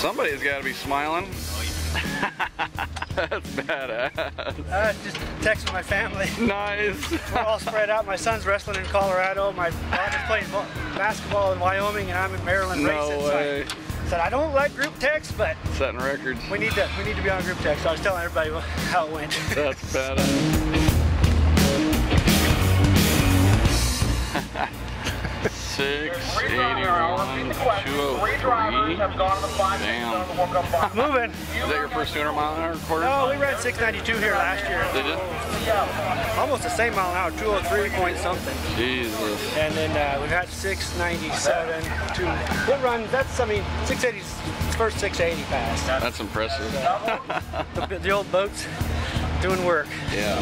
Somebody's got to be smiling. That's badass. Just texting my family. Nice. We're all spread out. My son's wrestling in Colorado. My daughter's playing basketball in Wyoming, and I'm in Maryland racing. No way. So I said I don't like group text, but setting records. We need to be on group text. So I was telling everybody how it went. That's badass. 681, 203. Damn. Moving. Is that your first 200 mile an hour quarter? No, we ran 692 here last year. Did you? Almost the same mile an hour, 203 point something. Jesus. And then we've had 697 to it runs. That's 680 first 680 pass. That's impressive. The old boats doing work. Yeah.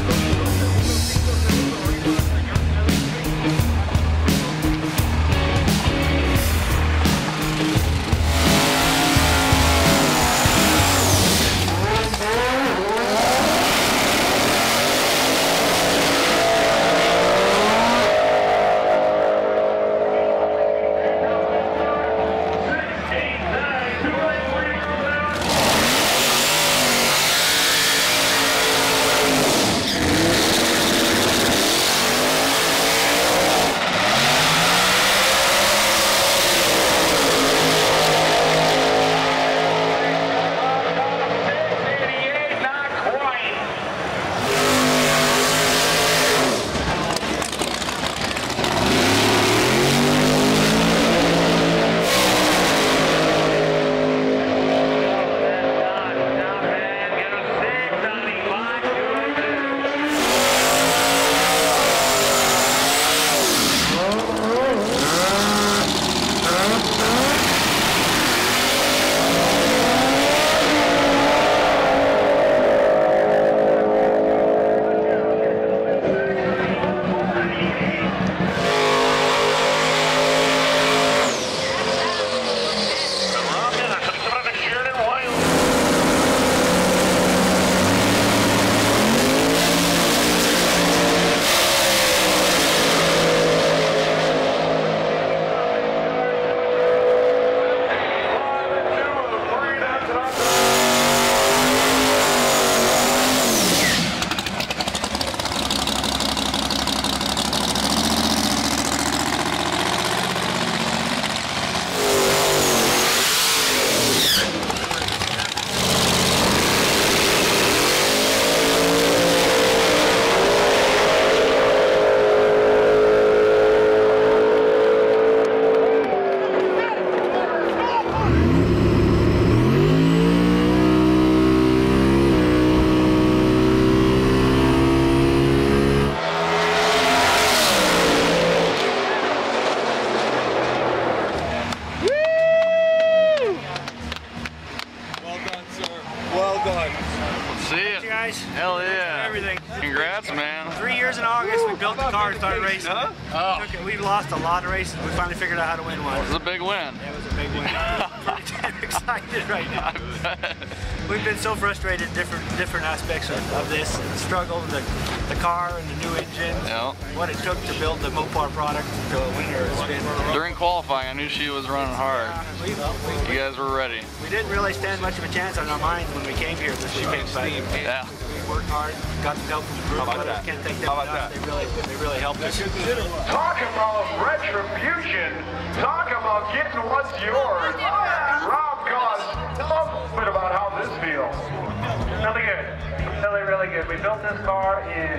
Hell yeah. Everything. Congrats, man. 3 years in August, we built the car and started racing. Oh. We lost a lot of races. We finally figured out how to win one. It was a big win. Yeah, it was a big win. I'm pretty excited right now. We've been so frustrated different aspects of this, the struggle, the car and the new engine, what it took to build the Mopar product to a winner. It's been, during qualifying, I knew she was running hard. You guys were ready. We didn't really stand much of a chance on our minds when we came here this weekend. Yeah. We worked hard, got some help from the group. Can't thank them enough. They really helped us. Talk about retribution. Talk about getting what's yours. Rob Goss, tell us a bit about how this feels. Really good. Really good. We built this car in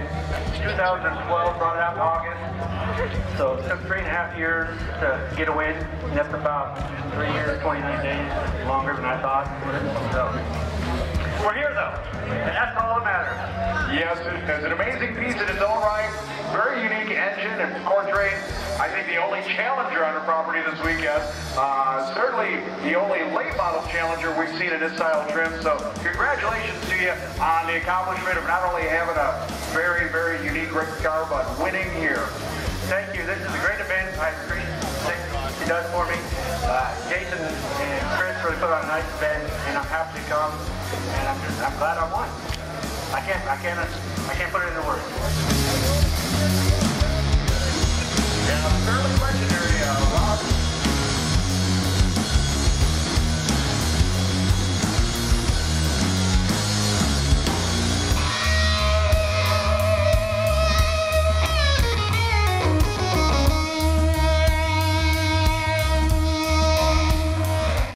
2012, brought it out in August. So it took 3.5 years to get a win. And that's about 3 years, 29 days longer than I thought. So we're here though, and that's all that matters. Yes, it's an amazing piece in its own right. Very unique engine and Cordray. I think the only Challenger on our property this weekend. Certainly the only late model Challenger we've seen in this style trim. So congratulations to you on the accomplishment of not only having a very, very unique race car, but winning here. Thank you. This is a great event. I appreciate what he does for me. Jason and Chris really put on a nice event, and I'm happy to come. And I'm glad I won. I can't put it into words. Yeah, fairly legendary, Rob.